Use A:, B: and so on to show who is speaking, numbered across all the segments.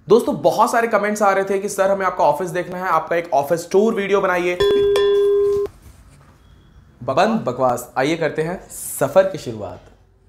A: दोस्तों बहुत सारे कमेंट्स आ रहे थे कि सर हमें आपका ऑफिस देखना है, आपका एक ऑफिस टूर वीडियो बनाइए। बंद बकवास, आइए करते हैं सफर की शुरुआत।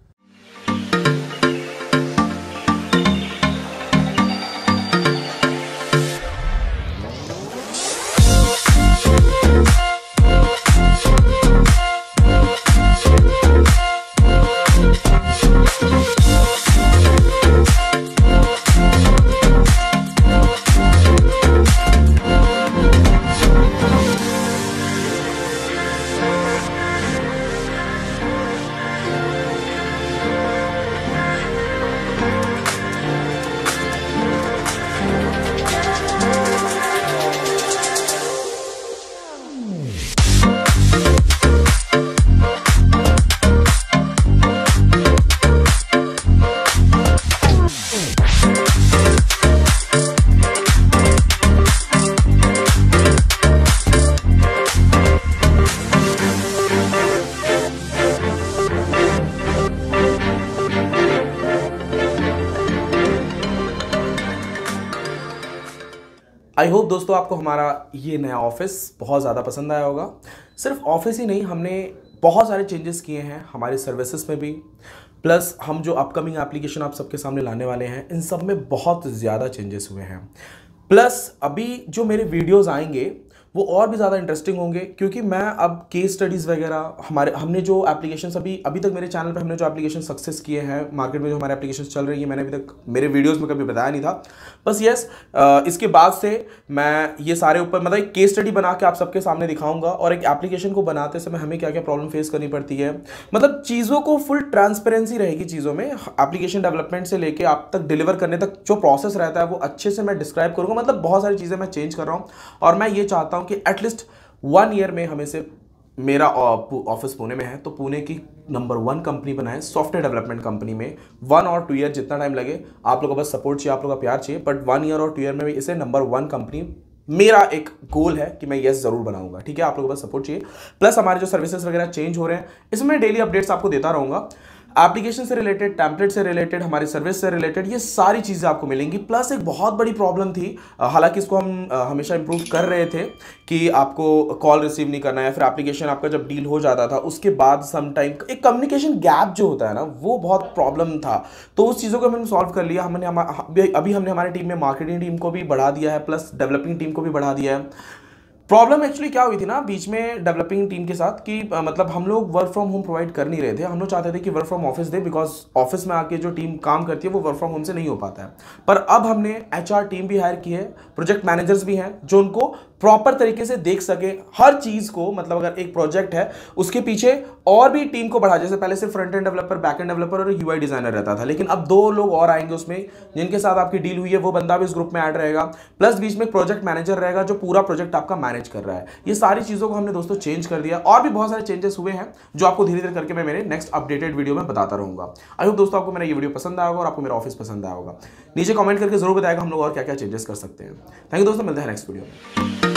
A: आई होप दोस्तों आपको हमारा ये नया ऑफिस बहुत ज़्यादा पसंद आया होगा। सिर्फ ऑफिस ही नहीं, हमने बहुत सारे चेंजेस किए हैं हमारी सर्विसेज में भी, प्लस हम जो अपकमिंग एप्लीकेशन आप सबके सामने लाने वाले हैं इन सब में बहुत ज़्यादा चेंजेस हुए हैं। प्लस अभी जो मेरे वीडियोस आएंगे वो और भी ज़्यादा इंटरेस्टिंग होंगे, क्योंकि मैं अब केस स्टडीज़ वगैरह हमने जो एप्लीकेशंस अभी तक मेरे चैनल पे हमने जो एप्लीकेशन सक्सेस किए हैं, मार्केट में जो हमारे एप्लीकेशन चल रही है, मैंने अभी तक मेरे वीडियोस में कभी बताया नहीं था। बस यस, इसके बाद से मैं ये सारे ऊपर मतलब एक केस स्टडी बना के आप सबके सामने दिखाऊंगा, और एक एप्लीकेशन को बनाते समय हमें क्या क्या प्रॉब्लम फेस करनी पड़ती है, मतलब चीज़ों को फुल ट्रांसपेरेंसी रहेगी चीज़ों में। एप्लीकेशन डेवलपमेंट से लेके आप तक डिलीवर करने तक जो प्रोसेस रहता है वो अच्छे से मैं डिस्क्राइब करूँगा। मतलब बहुत सारी चीज़ें मैं चेंज कर रहा हूँ, और मैं ये चाहता हूँ कि एटलीस्ट 1 ईयर में हमें से मेरा ऑफिस पुणे में है तो पुणे की नंबर 1 कंपनी बनाए सॉफ्टवेयर डेवलपमेंट कंपनी में। 1 और 2 ईयर जितना टाइम लगे, आप लोगों को बस सपोर्ट चाहिए, आप लोगों का प्यार चाहिए, बट 1 ईयर और 2 ईयर में भी इसे नंबर 1 कंपनी मेरा एक गोल है कि मैं यस जरूर बनाऊंगा। ठीक है, आप लोगों को बस सपोर्ट चाहिए। प्लस हमारे जो सर्विसेज वगैरह चेंज हो रहे हैं इसमें डेली अपडेट्स आपको देता रहूंगा। एप्लीकेशन से रिलेटेड, टेम्पलेट से रिलेटेड, हमारी सर्विस से रिलेटेड, ये सारी चीज़ें आपको मिलेंगी। प्लस एक बहुत बड़ी प्रॉब्लम थी, हालांकि इसको हम हमेशा इंप्रूव कर रहे थे कि आपको कॉल रिसीव नहीं करना है, फिर एप्लीकेशन आपका जब डील हो जाता था उसके बाद सम टाइम एक कम्युनिकेशन गैप जो होता है ना, वो बहुत प्रॉब्लम था। तो उस चीज़ों को हमने सॉल्व कर लिया। अभी हमने हमारी टीम में मार्केटिंग टीम को भी बढ़ा दिया है, प्लस डेवलपिंग टीम को भी बढ़ा दिया है। प्रॉब्लम एक्चुअली क्या हुई थी ना बीच में डेवलपिंग टीम के साथ कि मतलब हम लोग वर्क फ्रॉम होम प्रोवाइड कर नहीं रहे थे। हम लोग चाहते थे कि वर्क फ्रॉम ऑफिस दे, बिकॉज ऑफिस में आके जो टीम काम करती है वो वर्क फ्रॉम होम से नहीं हो पाता है। पर अब हमने एचआर टीम भी हायर की है, प्रोजेक्ट मैनेजर्स भी हैं जो उनको प्रॉपर तरीके से देख सके हर चीज़ को। मतलब अगर एक प्रोजेक्ट है उसके पीछे और भी टीम को बढ़ा, जैसे पहले सिर्फ front end developer, back end developer और यूआई डिजाइनर रहता था, लेकिन अब 2 लोग और आएंगे उसमें जिनके साथ आपकी डील हुई है, वो बंदा भी इस ग्रुप में ऐड रहेगा। प्लस बीच में प्रोजेक्ट मैनेजर रहेगा जो पूरा प्रोजेक्ट आपका मैनेज कर रहा है। ये सारी चीज़ों को हमने दोस्तों चेंज कर दिया, और भी बहुत सारे चेंजेस हुए हैं जो आपको धीरे धीरे करके मैं मेरे नेक्स्ट अपडेटेड वीडियो में बताता रहूंगा। आई होप दोस्तों आपको मेरा ये वीडियो पसंद आया होगा और आपको मेरा ऑफिस पसंद आया होगा। नीचे कमेंट करके जरूर बताएगा हम लोग और क्या क्या चेंजेस कर सकते हैं। थैंक यू दोस्तों, मिलते हैं नेक्स्ट वीडियो में।